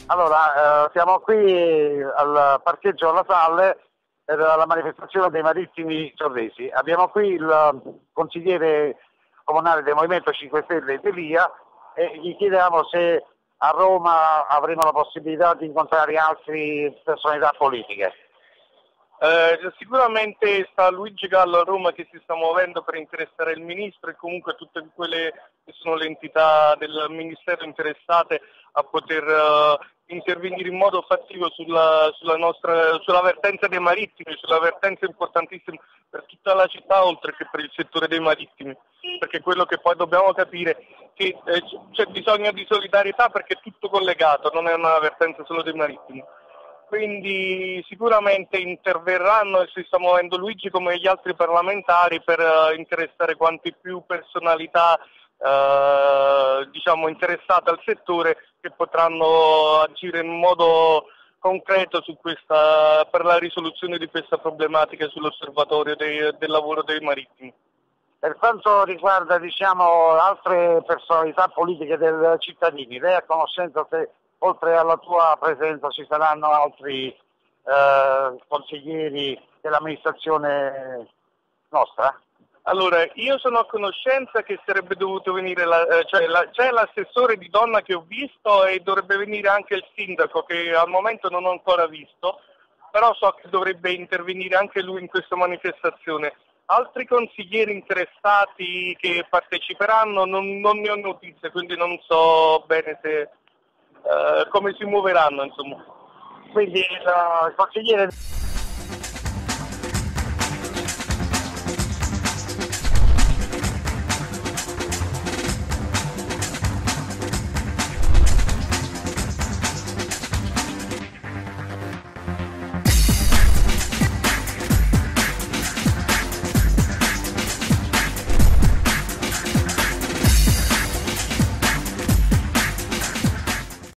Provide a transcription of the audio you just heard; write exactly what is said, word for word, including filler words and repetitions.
Allora, eh, siamo qui al parcheggio alla Salle per la manifestazione dei marittimi torresi. Abbiamo qui il consigliere comunale del Movimento cinque Stelle Delia e gli chiediamo se a Roma avremo la possibilità di incontrare altre personalità politiche. Eh, sicuramente sta Luigi Gallo a Roma che si sta muovendo per interessare il ministro e comunque tutte quelle che sono le entità del ministero interessate a poter uh, intervenire in modo fattivo sulla, sulla nostra sulla vertenza dei marittimi, sulla vertenza importantissima per tutta la città oltre che per il settore dei marittimi, perché quello che poi dobbiamo capire è che eh, c'è bisogno di solidarietà perché è tutto collegato, non è una vertenza solo dei marittimi. Quindi sicuramente interverranno e si sta muovendo Luigi come gli altri parlamentari per uh, interessare quanti più personalità uh, diciamo interessate al settore che potranno agire in modo concreto su questa, per la risoluzione di questa problematica sull'osservatorio dei, del lavoro dei marittimi. Per quanto riguarda diciamo, altre personalità politiche del cittadini, lei ha conoscenza se oltre alla tua presenza ci saranno altri eh, consiglieri dell'amministrazione nostra? Allora, io sono a conoscenza che sarebbe dovuto venire, la, eh, cioè la, c'è l'assessore di donna che ho visto e dovrebbe venire anche il sindaco che al momento non ho ancora visto, però so che dovrebbe intervenire anche lui in questa manifestazione. Altri consiglieri interessati che parteciperanno non, non ne ho notizie, quindi non so bene se... Uh, come si muoveranno insomma. Quindi il, il consigliere